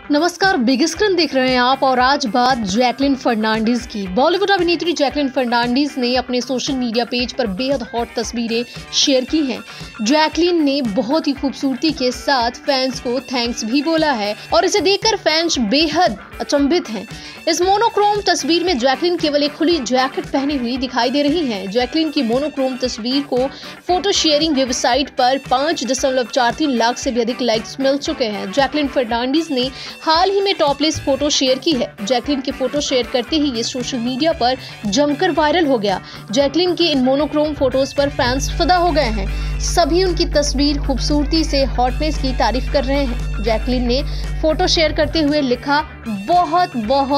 नमस्कार, big screen देख रहे हैं आप और आज बात जैकलीन फर्नांडीज की। बॉलीवुड अभिनेत्री जैकलीन फर्नांडीज ने अपने सोशल मीडिया पेज पर बेहद हॉट तस्वीरें शेयर की हैं। जैकलीन ने बहुत ही खूबसूरती के साथ फैंस को थैंक्स भी बोला है और इसे देखकर फैंस बेहद अचंभित हैं। इस मोनोक्रोम तस्वीर में जैकलीन केवल एक खुली जैकेट पहनी हुई दिखाई दे रही हैं। जैकलीन की मोनोक्रोम तस्वीर को फोटो शेयरिंग वेबसाइट पर 5.43 लाख से भी अधिक लाइक्स मिल चुके हैं। जैकलीन फर्नांडीज ने हाल ही में टॉपलेस फोटो शेयर की है। जैकलीन की फोटो शेयर करते ही ये सोशल मीडिया पर जमकर वायरल हो गया। जैकलीन की इन मोनोक्रोम फोटोज पर फैंस फिदा हो गए हैं। सभी उनकी तस्वीर खूबसूरती से हॉटनेस की तारीफ कर रहे हैं। जैकलीन ने फोटो शेयर करते हुए लिखा, बहुत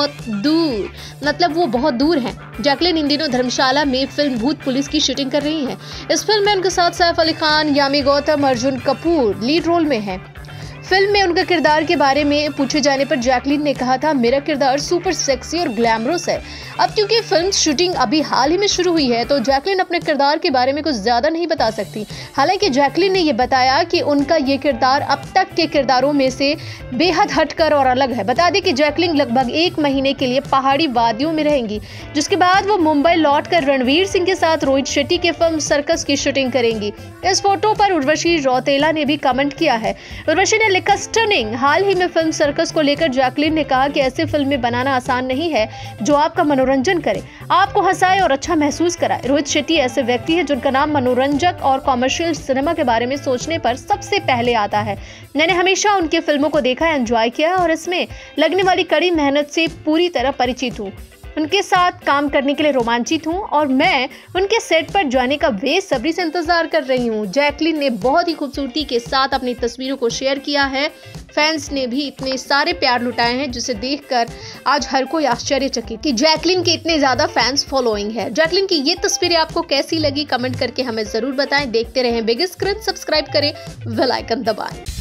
दूर, मतलब वो बहुत दूर हैं। जैकलीन इन दिनों धर्मशाला में फिल्म भूत पुलिस की शूटिंग कर रही हैं। इस फिल्म में उनके साथ सैफ अली खान, यामी गौतम, अर्जुन कपूर लीड रोल में हैं। फिल्म में उनके किरदार के बारे में पूछे जाने पर जैकलीन ने कहा था, मेरा किरदार सुपर सेक्सी और ग्लैमरस है। अब क्योंकि फिल्म शूटिंग अभी हाल ही में शुरू हुई है तो जैकलीन अपने किरदार के बारे में कुछ ज्यादा नहीं बता सकती। हालांकि जैकलीन ने यह बताया कि उनका ये किरदार अब तक के किरदारों में से बेहद हटकर और अलग है। बता दें कि जैकलीन लगभग 1 महीने के लिए पहाड़ी वादियों में रहेंगी, जिसके बाद वो मुंबई लौटकर रणवीर सिंह के साथ रोहित शेट्टी के फिल्म सर्कस की शूटिंग करेंगी। इस फोटो पर उर्वशी रौतेला ने भी कमेंट किया है। उर्वशी ने लिखा, स्टनिंग। हाल ही में फिल्म सर्कस को लेकर जैकलीन ने कहा कि ऐसी फिल्में बनाना आसान नहीं है जो आपका मनोरंजन करे, आपको हंसाए और अच्छा महसूस कराए। रोहित शेट्टी ऐसे व्यक्ति हैं जिनका नाम मनोरंजक और कॉमर्शियल सिनेमा के बारे में सोचने पर सबसे पहले आता है। मैंने हमेशा उनकी फिल्मों को देखा, एंजॉय किया और इसमें लगने वाली कड़ी मेहनत से पूरी तरह परिचित हूँ। उनके साथ काम करने के लिए रोमांचित हूँ और मैं उनके सेट पर जाने का बेसब्री से इंतजार कर रही हूँ। जैकलीन ने बहुत ही खूबसूरती के साथ अपनी तस्वीरों को शेयर किया है। फैंस ने भी इतने सारे प्यार लुटाए हैं जिसे देखकर आज हर कोई आश्चर्यचकित कि जैकलीन के इतने ज्यादा फैंस फॉलोइंग है। जैकलीन की ये तस्वीरें आपको कैसी लगी कमेंट करके हमें जरूर बताएं। देखते रहें बिग स्क्रीन, सब्सक्राइब करें, बेल आइकन दबाएं।